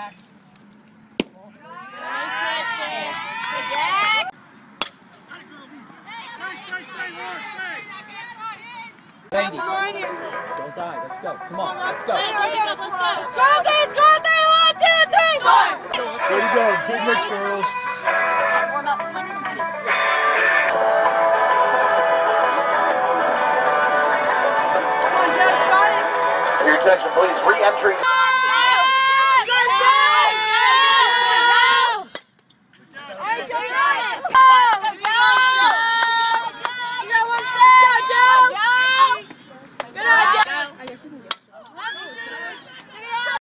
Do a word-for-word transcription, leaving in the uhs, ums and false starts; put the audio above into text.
Jack. Ladies, don't die. Let's go. Come on, let's go. Let's go, let's go, one, two, three, four. Way to go. Good mix, girls. Your attention, please. Re-entry.